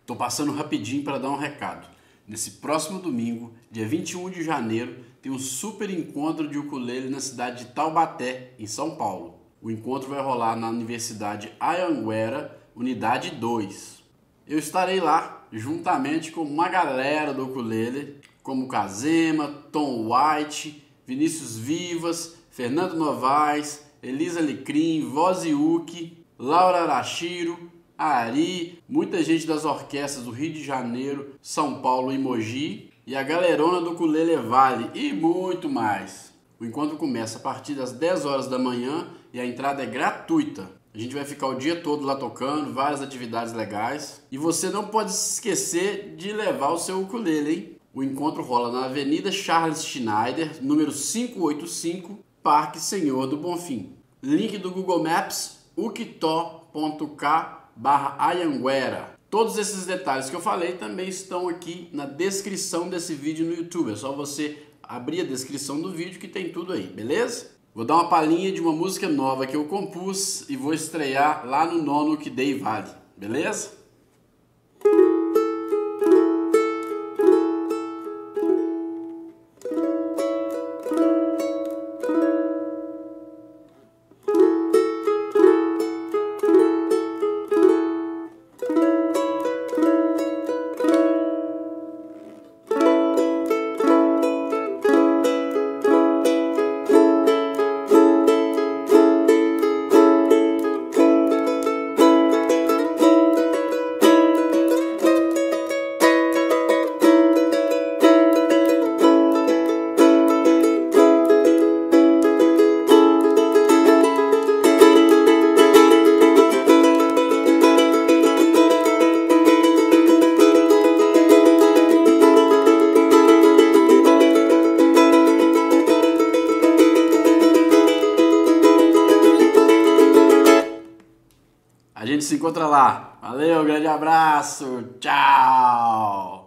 Tô passando rapidinho para dar um recado. Nesse próximo domingo, dia 21 de janeiro, tem um super encontro de ukulele na cidade de Taubaté, em São Paulo. O encontro vai rolar na Universidade Anhanguera, Unidade 2. Eu estarei lá, juntamente com uma galera do ukulele, como Kazema, Tom White, Vinícius Vivas, Fernando Novaes, Elisa Licrim, Voziuki, Laura Arashiro, Ari, muita gente das orquestras do Rio de Janeiro, São Paulo e Mogi, e a galerona do Ukulele Vale e muito mais. O encontro começa a partir das 10 horas da manhã e a entrada é gratuita. A gente vai ficar o dia todo lá tocando, várias atividades legais. E você não pode se esquecer de levar o seu ukulele, hein? O encontro rola na Avenida Charles Schneider, número 585, Parque Senhor do Bonfim. Link do Google Maps, ukto.k/Anhanguera. Todos esses detalhes que eu falei também estão aqui na descrição desse vídeo no YouTube. É só você abrir a descrição do vídeo que tem tudo aí, beleza? Vou dar uma palhinha de uma música nova que eu compus e vou estrear lá no nono Que Dei Vale, beleza? A gente se encontra lá. Valeu, grande abraço, tchau!